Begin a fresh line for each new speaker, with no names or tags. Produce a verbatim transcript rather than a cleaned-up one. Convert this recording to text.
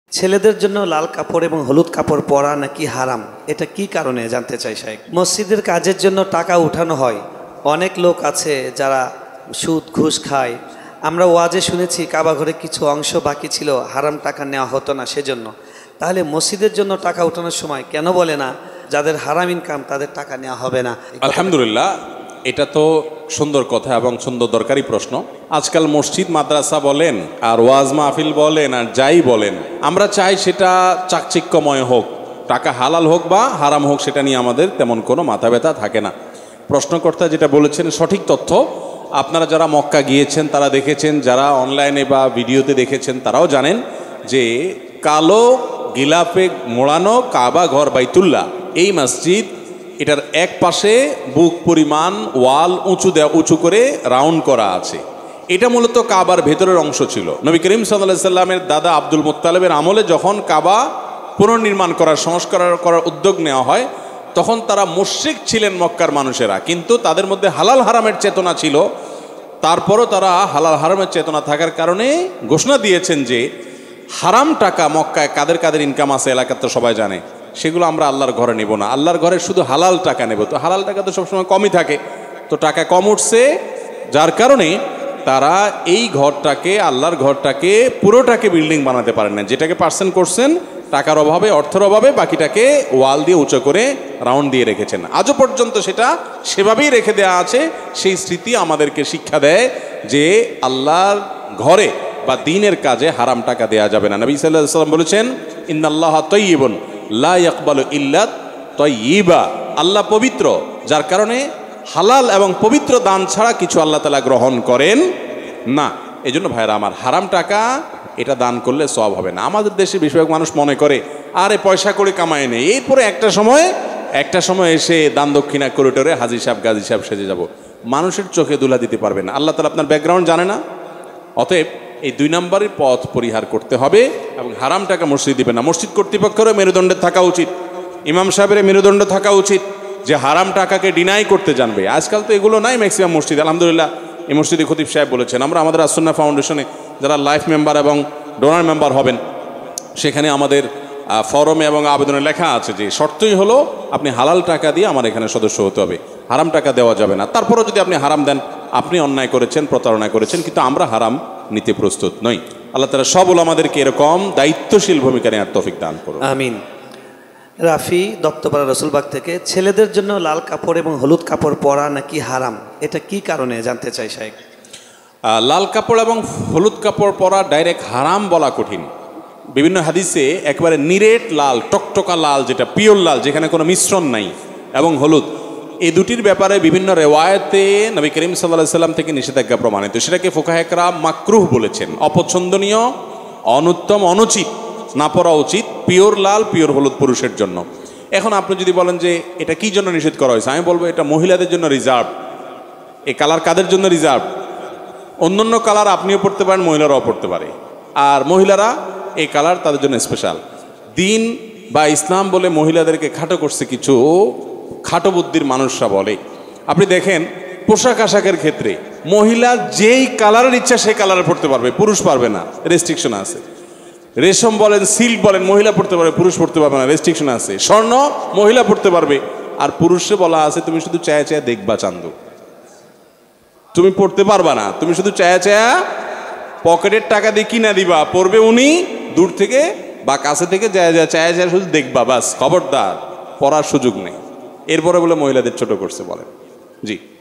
ছেলেদের জন্য লাল কাপড় এবং হলুদ কাপড় পরা নাকি হারাম, এটা কি কারণে জানতে চাই শাইখ। মসজিদের কাজের জন্য টাকা উঠানো হয়, অনেক লোক আছে যারা সুদ ঘুষ খায়। আমরা ওয়াজে শুনেছি কাবা ঘরে কিছু অংশ বাকি ছিল, হারাম টাকা নেওয়া হতো না সেজন্য। তাহলে মসজিদের জন্য টাকা উঠানোর সময় কেন বলে না যাদের হারাম ইনকাম তাদের টাকা নেওয়া হবে না?
আলহামদুলিল্লাহ, এটা তো সুন্দর কথা এবং সুন্দর দরকারি প্রশ্ন। আজকাল মসজিদ মাদ্রাসা বলেন আর ওয়াজ মাহফিল বলেন আর যাই বলেন, আমরা চাই সেটা চাকচিক্যময় হোক, টাকা হালাল হোক বা হারাম হোক, সেটা নিয়ে আমাদের তেমন কোনো মাথা ব্যথা থাকে না। প্রশ্নকর্তা যেটা বলেছেন সঠিক তথ্য। আপনারা যারা মক্কা গিয়েছেন তারা দেখেছেন, যারা অনলাইনে বা ভিডিওতে দেখেছেন তারাও জানেন যে কালো গিলাপে মোড়ানো কাবা ঘর বাইতুল্লাহ, এই মসজিদ, এটার এক পাশে বুক পরিমাণ ওয়াল উঁচু দেওয়া উঁচু করে রাউন্ড করা আছে। এটা মূলত কাবার ভেতরের অংশ ছিল। নবী করিম সাল্লাল্লাহু আলাইহি সাল্লামের দাদা আব্দুল মুত্তালিবের আমলে যখন কাবা পুনর্নির্মাণ করার সংস্কার করার উদ্যোগ নেওয়া হয়, তখন তারা মুশরিক ছিলেন মক্কার মানুষেরা, কিন্তু তাদের মধ্যে হালাল হারামের চেতনা ছিল। তারপরও তারা হালাল হারামের চেতনা থাকার কারণে ঘোষণা দিয়েছেন যে হারাম টাকা মক্কায় কাদের কাদের ইনকাম আছে এলাকার তো সবাই জানে, সেগুলো আমরা আল্লাহর ঘরে নেব না, আল্লাহর ঘরে শুধু হালাল টাকা নেব। তো হালাল টাকা তো সবসময় কমই থাকে, তো টাকা কম উঠছে, যার কারণে তারা এই ঘরটাকে, আল্লাহর ঘরটাকে পুরোটাকে বিল্ডিং বানাতে পারেন না। যেটাকে পার্সেন্ট করছেন টাকার অভাবে, অর্থের অভাবে, বাকিটাকে ওয়াল দিয়ে উঁচু করে রাউন্ড দিয়ে রেখেছেন। আজও পর্যন্ত সেটা সেভাবেই রেখে দেওয়া আছে। সেই স্মৃতি আমাদেরকে শিক্ষা দেয় যে আল্লাহর ঘরে বা দ্বীনের কাজে হারাম টাকা দেওয়া যাবে না। নবী সাল্লাল্লাহু আলাইহি ওয়াসাল্লাম বলেছেন, ইন্নাল্লাহ তাইয়্যিবুন লা ইয়াকবালু ইল্লা তাইয়্যিবা, আল্লাহ পবিত্র, যার কারণে হালাল এবং পবিত্র দান ছাড়া কিছু আল্লাহ তাআলা গ্রহণ করেন না। এই জন্য ভাইরা আমার, হারাম টাকা এটা দান করলে সওয়াব হবে না। আমাদের দেশে বেশিরভাগ মানুষ মনে করে আরে পয়সা করে কামায় নেই, এরপরে একটা সময় একটা সময় এসে দান দক্ষিণা করিডোরে হাজি সাহেব গাজী সাহেব সেজে যাব। মানুষের চোখে দুলা দিতে পারবে না। আল্লাহ তাআলা আপনার ব্যাকগ্রাউন্ড জানে না। অতএব এই দুই নম্বরের পথ পরিহার করতে হবে এবং হারাম টাকা মসজিদ দিবে না। মসজিদ কর্তৃপক্ষেরও মেরুদণ্ডের থাকা উচিত, ইমাম সাহেবের মেরুদণ্ড থাকা উচিত যে হারাম টাকাকে ডিনাই করতে জানবে। আজকাল তো এগুলো নাই ম্যাক্সিমাম মসজিদ। আলহামদুলিল্লাহ, এই মসজিদে খতিব সাহেব বলেছেন, আমরা আমাদের আসুন্নাহ ফাউন্ডেশনে যারা লাইফ মেম্বার এবং ডোনার মেম্বার হবেন, সেখানে আমাদের ফরমে এবং আবেদনে লেখা আছে যে শর্তই হলো আপনি হালাল টাকা দিয়ে আমার এখানে সদস্য হতে হবে, হারাম টাকা দেওয়া যাবে না। তারপরেও যদি আপনি হারাম দেন, আপনি অন্যায় করেছেন, প্রতারণা করেছেন, কিন্তু আমরা হারাম নিতে প্রস্তুত নই। আল্লাহ তাআলা সব ওলামাদেরকে এরকম দায়িত্বশীল ভূমিকা নেওয়ার তৌফিক দান করুন।
আমিন। রাফি দত্তপাড়া রসুলবাগ থেকে, ছেলেদের জন্য লাল কাপড় এবং হলুদ কাপড় পরা নাকি হারাম, এটা কি কারণে জানতে চাই শাইখ।
লাল কাপড় এবং হলুদ কাপড় পরা ডাইরেক্ট হারাম বলা কঠিন। বিভিন্ন হাদিসে একেবারে নিরেট লাল, টকটকা লাল, যেটা পিওর লাল, যেখানে কোনো মিশ্রণ নাই, এবং হলুদ, এই দুটির ব্যাপারে বিভিন্ন রেওয়ায়েতে নবী করিম সাল্লাল্লাহু আলাইহি সাল্লাম থেকে নিষেধাজ্ঞা প্রমাণিত। সেটাকে ফুকাহে কেরাম মাকরুহ বলেছেন, অপছন্দনীয়, অনুত্তম, অনুচিত, না পরা উচিত। পিওর লাল, পিওর হলুদ পুরুষের জন্য। এখন আপনি যদি বলেন যে এটা কি জন্য নিষেধ করা হয়েছে, আমি বলবো এটা মহিলাদের জন্য রিজার্ভ। এই কালার কাদের জন্য রিজার্ভ? অন্যান্য কালার আপনিও পড়তে পারেন, মহিলারাও পড়তে পারে, আর মহিলারা এই কালার তাদের জন্য স্পেশাল। দিন বা ইসলাম বলে মহিলাদেরকে খাটো করছে কিছু খাটো বুদ্ধির মানুষরা বলে। আপনি দেখেন পোশাক আশাকের ক্ষেত্রে মহিলা যেই কালারের ইচ্ছা সেই কালারে পড়তে পারবে, পুরুষ পারবে না, রেস্ট্রিকশন আছে। রেশম বলেন, সিল্ক বলেন, মহিলা পড়তে পারবে, পুরুষ পড়তে পারবে না, রেস্ট্রিকশন আছে। স্বর্ণ মহিলা পড়তে পারবে, আর পুরুষে বলা আছে তুমি শুধু চায়া চায়া দেখবা চান্দু, তুমি পড়তে পারবা না, তুমি শুধু চায়া চায়া পকেটের টাকা দিয়ে কিনা দিবা, পড়বে উনি দূর থেকে বা কাছে থেকে যায় যায় চায়া চায়া শুধু দেখবা, বাস, খবরদার, পড়ার সুযোগ নেই। এরপরে বলে মহিলাদের ছোট করছে বলেন। জি।